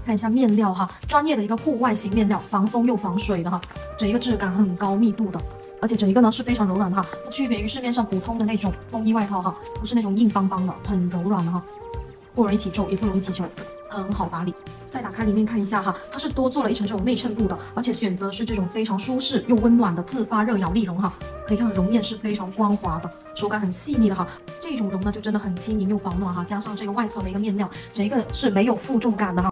看一下面料哈，专业的一个户外型面料，防风又防水的哈，整一个质感很高密度的，而且整一个呢是非常柔软的哈，区别于市面上普通的那种风衣外套哈，不是那种硬邦邦的，很柔软的哈，不容易起皱，也不容易起球，很好打理。再打开里面看一下哈，它是多做了一层这种内衬布的，而且选择是这种非常舒适又温暖的自发热咬力绒哈，可以看到绒面是非常光滑的，手感很细腻的哈。这种绒呢就真的很轻盈又保暖哈，加上这个外侧的一个面料，整一个是没有负重感的哈。